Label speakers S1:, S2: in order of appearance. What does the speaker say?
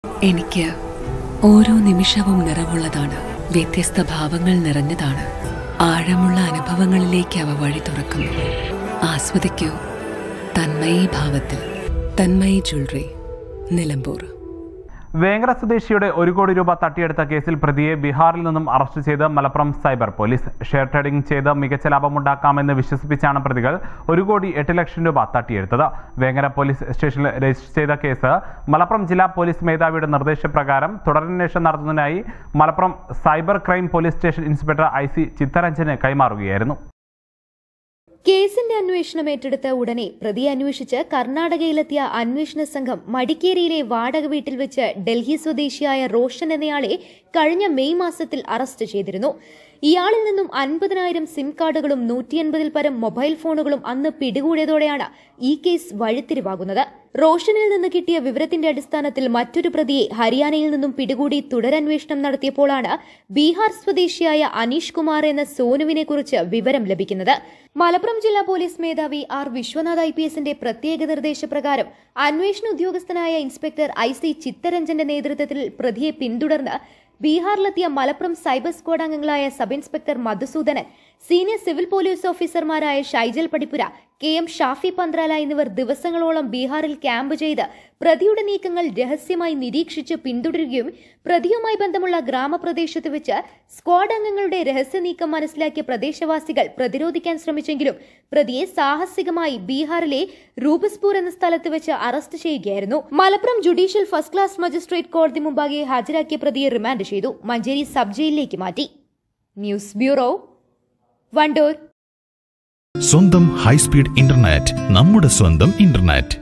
S1: എനിക്ക് ഓരോ നിമിഷവും നിറവുള്ളതാണ്. വ്യത്യസ്ത ഭാവങ്ങൾ നിറഞ്ഞതാണ്. ആഴമുള്ള അനുഭവങ്ങളിലേക്ക് അവ വഴി തുറക്കുന്നു. ആസ്വദിക്കൂ തന്മയി ഭാവത്തിൽ. തന്മയി ജ്വല്ലറി, നിലമ്പൂർ.
S2: വേങ്ങര സ്വദേശിയുടെ 1 കോടി രൂപ തട്ടിയെടുത്ത കേസിൽ പ്രതിയെ ബീഹാറിൽ നിന്നും അറസ്റ്റ് ചെയ്ത് Malappuram cyber police. Share trading ചെയ്ത് മികച്ച ലാഭമുണ്ടാക്കാമെന്ന് വിശ്വസിപ്പിച്ചാണ് പ്രതികൾ 1,08,00,000 രൂപ തട്ടിയെടുത്തത്. വേങ്ങര പോലീസ് സ്റ്റേഷനിൽ രജിസ്റ്റർ ചെയ്ത കേസ് മലപ്പുറം ജില്ലാ പോലീസ് മേധാവിയുടെ നിർദ്ദേശപ്രകാരം തുടരന്വേഷണം നടത്തുന്നതിനായി Malappuram cyber crime police station inspector IC ചിത്തരഞ്ജന് കൈമാറുകയായിരുന്നു.
S3: കേസിന്റെ അന്വേഷണം ഏറ്റെടുത്ത ഉടനെ പ്രതിയെ അന്വേഷിച്ച് കർണാടകയിലെത്തിയ അന്വേഷണ സംഘം മടിക്കേരിയിലെ വാടക വീട്ടിൽ വെച്ച് ഡൽഹി സ്വദേശിയായ റോഷൻ എന്നയാളെ കഴിഞ്ഞ മെയ് മാസത്തിൽ അറസ്റ്റ് ചെയ്തിരുന്നു. ഇയാളിൽ നിന്നും 50,000 സിം കാർഡുകളും 150-ൽ പരം മൊബൈൽ ഫോണുകളും അന്ന് പിടികൂടിയതോടെയാണ് ഈ കേസ് വഴിത്തിരിവാകുന്നത്. റോഷനിൽ നിന്ന് കിട്ടിയ വിവരത്തിന്റെ അടിസ്ഥാനത്തിൽ മറ്റൊരു പ്രതിയെ ഹരിയാനയിൽ നിന്നും പിടികൂടി തുടരന്വേഷണം നടത്തിയപ്പോഴാണ് ബീഹാർ സ്വദേശിയായ അനീഷ് കുമാർ എന്ന സോനുവിനെ കുറിച്ച് വിവരം ലഭിക്കുന്നത്. മലപ്പുറം ജില്ലാ പോലീസ് മേധാവി R. വിശ്വനാഥ് IPSന്റെ പ്രത്യേക നിർദ്ദേശപ്രകാരം അന്വേഷണ ഉദ്യോഗസ്ഥനായ ഇൻസ്പെക്ടർ IC ചിത്തരഞ്ജന്റെ നേതൃത്വത്തിൽ പ്രതിയെ പിന്തുടർന്ന് ബീഹാറിലെത്തിയ മലപ്പുറം സൈബർ സ്ക്വാഡ് അംഗങ്ങളായ sub inspector Madhusoodanan, senior civil police ഓഫീസർമാരായ ഷൈജൽ പടിപ്പുര, KM ഷാഫി പന്ത്രാല എന്നിവർ ദിവസങ്ങളോളം ബീഹാറിൽ ക്യാമ്പ് ചെയ്ത് പ്രതിയുടെ നീക്കങ്ങൾ രഹസ്യമായി നിരീക്ഷിച്ച് പിന്തുടരുകയും പ്രതിയുമായി ബന്ധമുള്ള ഗ്രാമപ്രദേശത്ത് വെച്ച് സ്ക്വാഡ് അംഗങ്ങളുടെ രഹസ്യ നീക്കം മനസ്സിലാക്കിയ പ്രദേശവാസികൾ പ്രതിരോധിക്കാൻ ശ്രമിച്ചെങ്കിലും പ്രതിയെ സാഹസികമായി ബീഹാറിലെ റൂബസ്പൂർ എന്ന സ്ഥലത്ത് വെച്ച് അറസ്റ്റ് ചെയ്യുകയായിരുന്നു. Malappuram judicial first class magistrate കോടതി മുമ്പാകെ ഹാജരാക്കിയ പ്രതിയെ റിമാൻഡ് ചെയ്തു മഞ്ചേരി സബ് ജയിലിലേക്ക് മാറ്റി. News bureau, Wandoor.
S4: സ്വന്തം ഹൈസ്പീഡ് ഇന്റർനെറ്റ്, നമ്മുടെ സ്വന്തം ഇന്റർനെറ്റ്.